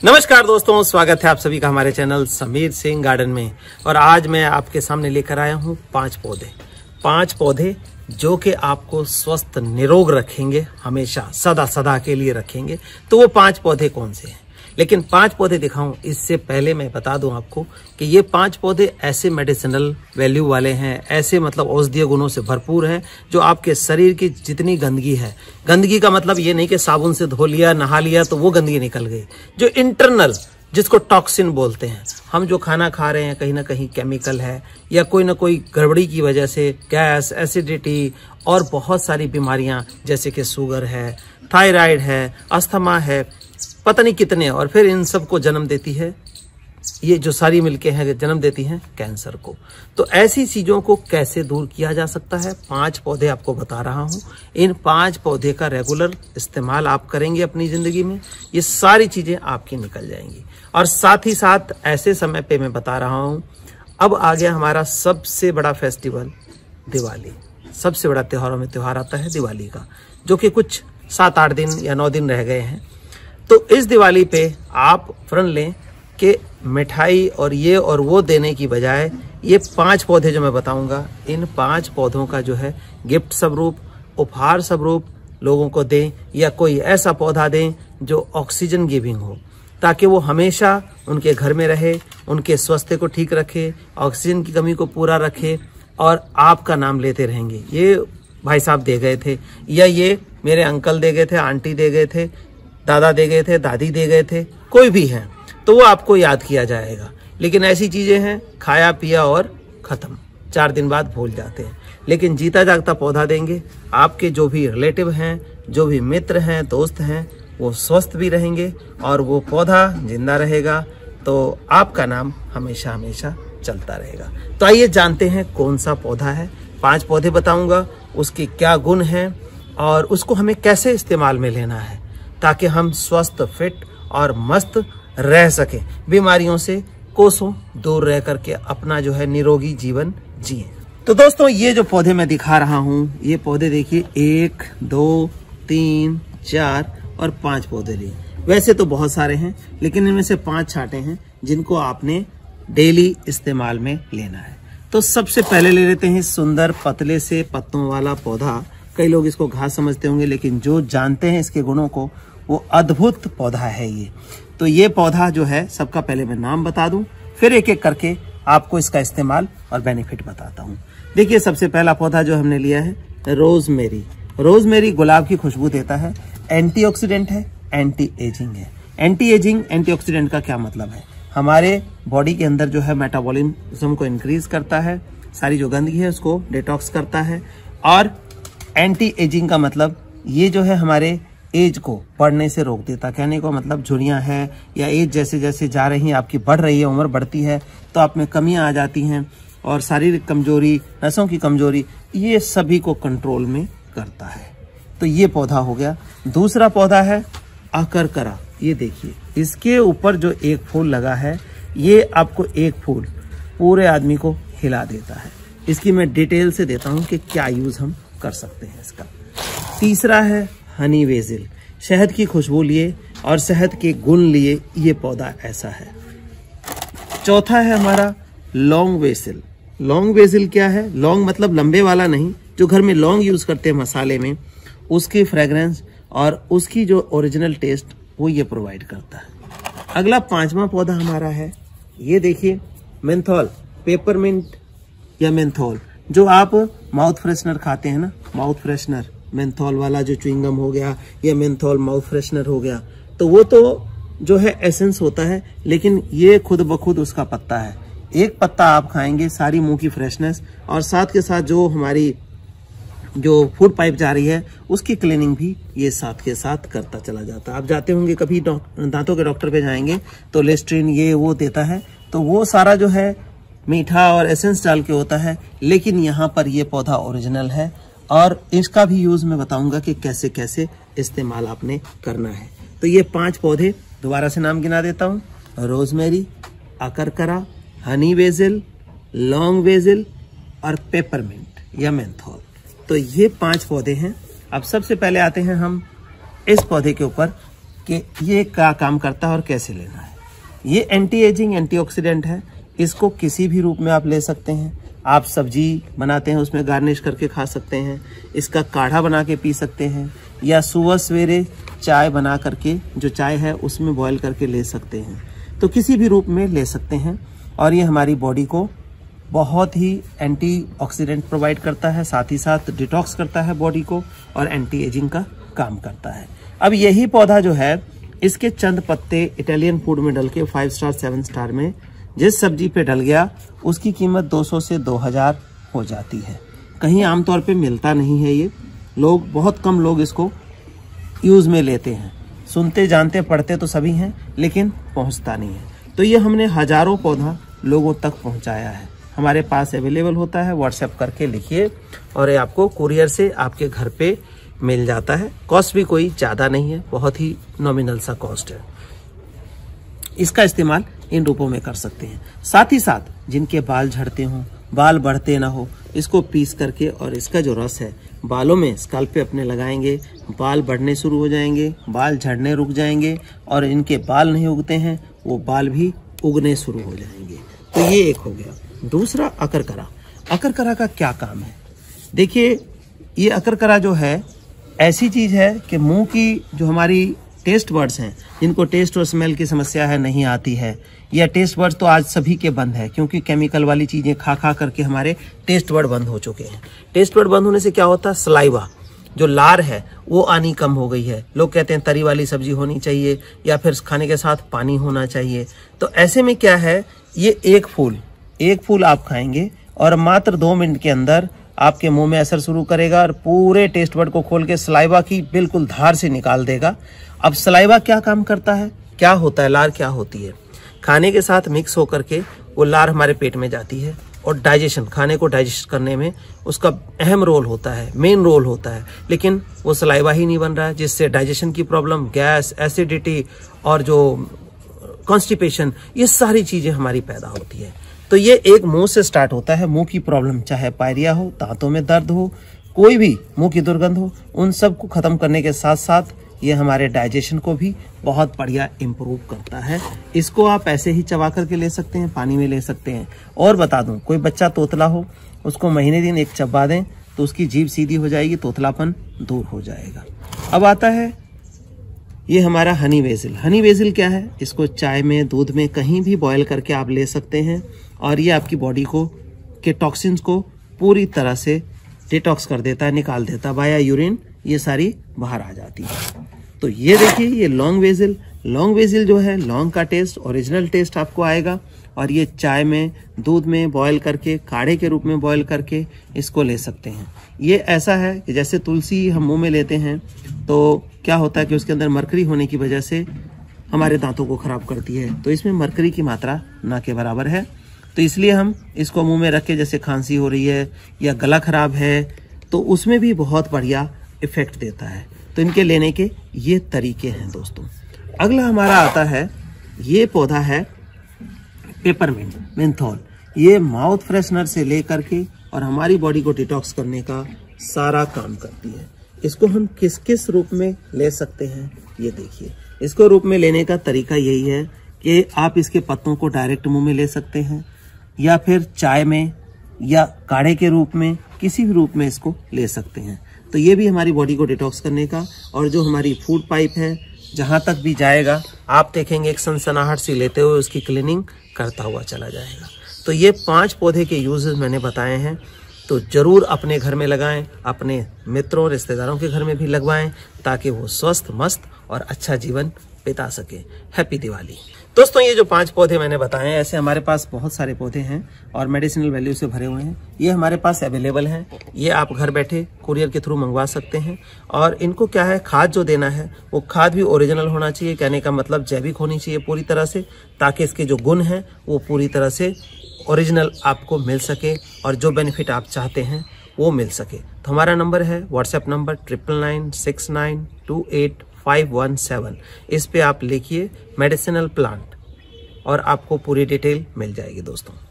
नमस्कार दोस्तों, स्वागत है आप सभी का हमारे चैनल समीर सिंह गार्डन में। और आज मैं आपके सामने लेकर आया हूँ 5 पौधे जो कि आपको स्वस्थ निरोग रखेंगे, हमेशा सदा के लिए रखेंगे। तो वो 5 पौधे कौन से हैं? लेकिन 5 पौधे दिखाऊं इससे पहले मैं बता दूं आपको कि ये 5 पौधे ऐसे मेडिसिनल वैल्यू वाले हैं, ऐसे मतलब औषधीय गुणों से भरपूर हैं जो आपके शरीर की जितनी गंदगी है, गंदगी का मतलब ये नहीं कि साबुन से धो लिया, नहा लिया तो वो गंदगी निकल गई, जो इंटरनल जिसको टॉक्सिन बोलते हैं, हम जो खाना खा रहे हैं कहीं ना कहीं केमिकल है या कोई ना कोई गड़बड़ी की वजह से गैस, एसिडिटी और बहुत सारी बीमारियां जैसे कि शुगर है, थायराइड है, अस्थमा है, पता नहीं कितने, और फिर इन सब को जन्म देती है, ये जो सारी मिलके हैं जन्म देती हैं कैंसर को। तो ऐसी चीजों को कैसे दूर किया जा सकता है, 5 पौधे आपको बता रहा हूं। इन 5 पौधे का रेगुलर इस्तेमाल आप करेंगे अपनी जिंदगी में, ये सारी चीजें आपकी निकल जाएंगी। और साथ ही साथ ऐसे समय पे मैं बता रहा हूं, अब आ गया हमारा सबसे बड़ा फेस्टिवल दिवाली। सबसे बड़ा त्योहारों में त्योहार आता है दिवाली का, जो कि कुछ 7-8 दिन या 9 दिन रह गए हैं। तो इस दिवाली पे आप प्रण लें कि मिठाई और ये और वो देने की बजाय ये 5 पौधे जो मैं बताऊंगा, इन 5 पौधों का जो है गिफ्ट स्वरूप, उपहार स्वरूप लोगों को दें, या कोई ऐसा पौधा दें जो ऑक्सीजन गिविंग हो, ताकि वो हमेशा उनके घर में रहे, उनके स्वास्थ्य को ठीक रखे, ऑक्सीजन की कमी को पूरा रखे और आपका नाम लेते रहेंगे। ये भाई साहब दे गए थे, या ये मेरे अंकल दे गए थे, आंटी दे गए थे, दादा दे गए थे, दादी दे गए थे, कोई भी है तो वो आपको याद किया जाएगा। लेकिन ऐसी चीजें हैं खाया पिया और खत्म, 4 दिन बाद भूल जाते हैं। लेकिन जीता जागता पौधा देंगे, आपके जो भी रिलेटिव हैं, जो भी मित्र हैं, दोस्त हैं, वो स्वस्थ भी रहेंगे और वो पौधा जिंदा रहेगा, तो आपका नाम हमेशा हमेशा चलता रहेगा। तो आइए जानते हैं कौन सा पौधा है। 5 पौधे बताऊंगा, उसके क्या गुण हैं और उसको हमें कैसे इस्तेमाल में लेना है, ताकि हम स्वस्थ, फिट और मस्त रह सके, बीमारियों से कोसों दूर रह करके अपना जो है निरोगी जीवन जिए। तो दोस्तों, ये जो पौधे मैं दिखा रहा हूँ, ये पौधे देखिए 1, 2, 3, 4 और 5 पौधे लिए। वैसे तो बहुत सारे हैं, लेकिन इनमें से 5 छांटे हैं जिनको आपने डेली इस्तेमाल में लेना है। तो सबसे पहले ले लेते हैं सुंदर पतले से पत्तों वाला पौधा। कई लोग इसको घास समझते होंगे, लेकिन जो जानते हैं इसके गुणों को, वो अद्भुत पौधा है ये। तो ये पौधा जो है, सबका पहले मैं नाम बता दूं, फिर एक एक करके आपको इसका इस्तेमाल और बेनिफिट बताता हूं। देखिए, सबसे पहला पौधा जो हमने लिया है रोजमेरी। रोजमेरी गुलाब की खुशबू देता है, एंटीऑक्सीडेंट है, एंटी एजिंग है। एंटी एजिंग, एंटीऑक्सीडेंट का क्या मतलब है? हमारे बॉडी के अंदर जो है मेटाबॉलिज्म को इंक्रीज करता है, सारी जो गंदगी है उसको डिटॉक्स करता है। और एंटी एजिंग का मतलब ये जो है हमारे एज को बढ़ने से रोक देता। कहने को मतलब झुर्रियां है या एज जैसे जैसे जा रही है, आपकी बढ़ रही है, उम्र बढ़ती है, तो आप में कमियां आ जाती हैं और शारीरिक कमजोरी, नसों की कमजोरी, ये सभी को कंट्रोल में करता है। तो ये पौधा हो गया। दूसरा पौधा है अकरकरा। ये देखिए, इसके ऊपर जो एक फूल लगा है, ये आपको एक फूल पूरे आदमी को हिला देता है। इसकी मैं डिटेल से देता हूं कि क्या यूज हम कर सकते हैं इसका। तीसरा है हनी वेजिल। शहद की खुशबू लिए और शहद के गुण लिए ये पौधा ऐसा है। चौथा है हमारा लौंग वेजिल। लौंग वेजिल क्या है? लौंग मतलब लंबे वाला नहीं, जो घर में लौंग यूज करते हैं मसाले में, उसकी फ्रेग्रेंस और उसकी जो ओरिजिनल टेस्ट वो ये प्रोवाइड करता है। अगला 5वां पौधा हमारा है, ये देखिए मेंथोल, पेपरमिंट या मेंथोल। जो आप माउथ फ्रेशनर खाते हैं ना, माउथ फ्रेशनर, मेंथोल वाला जो च्युइंगम हो गया या मेंथोल माउथ फ्रेशनर हो गया, तो वो तो जो है एसेंस होता है, लेकिन ये खुद ब खुद उसका पत्ता है। एक पत्ता आप खाएंगे, सारी मुंह की फ्रेशनेस और साथ के साथ जो हमारी जो फूड पाइप जा रही है उसकी क्लीनिंग भी ये साथ के साथ करता चला जाता है। आप जाते होंगे कभी दांतों के डॉक्टर पे जाएंगे तो लिस्ट्रीन ये वो देता है, तो वो सारा जो है मीठा और एसेंस डाल के होता है, लेकिन यहाँ पर ये पौधा ओरिजिनल है और इसका भी यूज मैं बताऊंगा कि कैसे कैसे इस्तेमाल आपने करना है। तो ये 5 पौधे दोबारा से नाम गिना देता हूँ, रोजमेरी, अकरकरा, हनी वेजिल, लौंग वेजिल और पेपरमिंट या मेंथोल। तो ये 5 पौधे हैं। अब सबसे पहले आते हैं हम इस पौधे के ऊपर, कि ये क्या काम करता है और कैसे लेना है। ये एंटी एजिंग एंटीऑक्सीडेंट है, इसको किसी भी रूप में आप ले सकते हैं। आप सब्जी बनाते हैं उसमें गार्निश करके खा सकते हैं, इसका काढ़ा बना के पी सकते हैं, या सुबह सवेरे चाय बना करके जो चाय है उसमें बॉयल करके ले सकते हैं। तो किसी भी रूप में ले सकते हैं और ये हमारी बॉडी को बहुत ही एंटीऑक्सीडेंट प्रोवाइड करता है, साथ ही साथ डिटॉक्स करता है बॉडी को और एंटी एजिंग का काम करता है। अब यही पौधा जो है, इसके चंद पत्ते इटालियन फूड में डल के 5 स्टार 7 स्टार में जिस सब्जी पे डल गया उसकी कीमत 200 से 2000 हो जाती है। कहीं आमतौर पे मिलता नहीं है, ये लोग बहुत कम लोग इसको यूज में लेते हैं। सुनते जानते पढ़ते तो सभी हैं लेकिन पहुंचता नहीं है। तो ये हमने हजारों पौधा लोगों तक पहुंचाया है। हमारे पास अवेलेबल होता है, व्हाट्सएप करके लिखिए और ये आपको कुरियर से आपके घर पे मिल जाता है। कॉस्ट भी कोई ज़्यादा नहीं है, बहुत ही नॉमिनल सा कॉस्ट है। इसका इस्तेमाल इन रूपों में कर सकते हैं। साथ ही साथ जिनके बाल झड़ते हों, बाल बढ़ते ना हो, इसको पीस करके और इसका जो रस है बालों में स्काल्प पे अपने लगाएंगे, बाल बढ़ने शुरू हो जाएंगे, बाल झड़ने रुक जाएंगे और इनके बाल नहीं उगते हैं वो बाल भी उगने शुरू हो जाएंगे। तो ये एक हो गया। दूसरा अकरकरा। अकरकरा का क्या काम है? देखिए, ये अकरकरा जो है ऐसी चीज है कि मुंह की जो हमारी टेस्ट बर्ड्स हैं, जिनको टेस्ट और स्मेल की समस्या है, नहीं आती है, या टेस्ट बर्ड्स तो आज सभी के बंद है क्योंकि केमिकल वाली चीजें खा खा करके हमारे टेस्ट बर्ड बंद हो चुके हैं। टेस्ट बर्ड बंद होने से क्या होता है, सलाइवा जो लार है वो आनी कम हो गई है। लोग कहते हैं तरी वाली सब्जी होनी चाहिए या फिर खाने के साथ पानी होना चाहिए। तो ऐसे में क्या है, ये एक फूल आप खाएंगे और मात्र 2 मिनट के अंदर आपके मुंह में असर शुरू करेगा और पूरे टेस्ट बर्ड को खोल के सलाइवा की बिल्कुल धार से निकाल देगा। अब सलाइवा क्या काम करता है, क्या होता है, लार क्या होती है? खाने के साथ मिक्स होकर के वो लार हमारे पेट में जाती है और डाइजेशन, खाने को डाइजेस्ट करने में उसका अहम रोल होता है, मेन रोल होता है। लेकिन वो सलाइवा ही नहीं बन रहा है, जिससे डाइजेशन की प्रॉब्लम, गैस, एसिडिटी और जो कॉन्स्टिपेशन, ये सारी चीजें हमारी पैदा होती है। तो ये एक मुंह से स्टार्ट होता है। मुंह की प्रॉब्लम, चाहे पायरिया हो, दांतों में दर्द हो, कोई भी मुंह की दुर्गंध हो, उन सब को खत्म करने के साथ साथ ये हमारे डाइजेशन को भी बहुत बढ़िया इम्प्रूव करता है। इसको आप ऐसे ही चबा करके ले सकते हैं, पानी में ले सकते हैं। और बता दूं, कोई बच्चा तोतला हो, उसको महीने दिन एक चबा दें तो उसकी जीभ सीधी हो जाएगी, तोतलापन दूर हो जाएगा। अब आता है ये हमारा हनी बेसिल। हनी बेसिल क्या है? इसको चाय में, दूध में, कहीं भी बॉयल करके आप ले सकते हैं और ये आपकी बॉडी को के टॉक्सिन्स को पूरी तरह से डिटॉक्स कर देता है, निकाल देता है। बाया यूरिन ये सारी बाहर आ जाती है। तो ये देखिए, ये लॉन्ग बेसिल। लॉन्ग बेसिल जो है, लॉन्ग का टेस्ट, ओरिजिनल टेस्ट आपको आएगा और ये चाय में, दूध में बॉयल करके, काढ़े के रूप में बॉयल करके इसको ले सकते हैं। ये ऐसा है कि जैसे तुलसी हम मुंह में लेते हैं तो क्या होता है कि उसके अंदर मरकरी होने की वजह से हमारे दांतों को खराब करती है। तो इसमें मरकरी की मात्रा ना के बराबर है, तो इसलिए हम इसको मुंह में रख के, जैसे खांसी हो रही है या गला खराब है, तो उसमें भी बहुत बढ़िया इफेक्ट देता है। तो इनके लेने के ये तरीके हैं दोस्तों। अगला हमारा आता है, ये पौधा है पेपरमिंट, मेंथोल। ये माउथ फ्रेशनर से लेकर के और हमारी बॉडी को डिटॉक्स करने का सारा काम करती है। इसको हम किस किस रूप में ले सकते हैं, ये देखिए। इसको रूप में लेने का तरीका यही है कि आप इसके पत्तों को डायरेक्ट मुंह में ले सकते हैं या फिर चाय में या काढ़े के रूप में, किसी भी रूप में इसको ले सकते हैं। तो ये भी हमारी बॉडी को डिटॉक्स करने का, और जो हमारी फूड पाइप है जहां तक भी जाएगा आप देखेंगे एक सनसनाहट सी लेते हुए उसकी क्लीनिंग करता हुआ चला जाएगा। तो ये 5 पौधे के यूजेस मैंने बताए हैं, तो जरूर अपने घर में लगाएं, अपने मित्रों रिश्तेदारों के घर में भी लगवाएं ताकि वो स्वस्थ, मस्त और अच्छा जीवन बिता सके। हैप्पी दिवाली दोस्तों। ये जो 5 पौधे मैंने बताए हैं, ऐसे हमारे पास बहुत सारे पौधे हैं और मेडिसिनल वैल्यू से भरे हुए हैं। ये हमारे पास अवेलेबल हैं, ये आप घर बैठे कुरियर के थ्रू मंगवा सकते हैं। और इनको क्या है, खाद जो देना है वो खाद भी ओरिजिनल होना चाहिए, कहने का मतलब जैविक होनी चाहिए पूरी तरह से, ताकि इसके जो गुण हैं वो पूरी तरह से ओरिजिनल आपको मिल सके और जो बेनिफिट आप चाहते हैं वो मिल सके। तो हमारा नंबर है व्हाट्सएप नंबर 9996928517। इस पे आप लिखिए मेडिसिनल प्लांट और आपको पूरी डिटेल मिल जाएगी दोस्तों।